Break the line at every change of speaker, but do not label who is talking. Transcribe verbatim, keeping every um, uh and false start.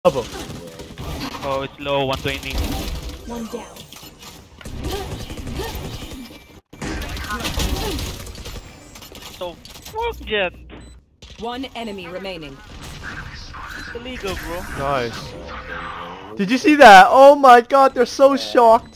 Double.
Oh, it's low, one twenty.
One down.
So, fuck Jet.
One enemy remaining.
It's illegal, bro.
Nice. Did you see that? Oh my god, they're so shocked.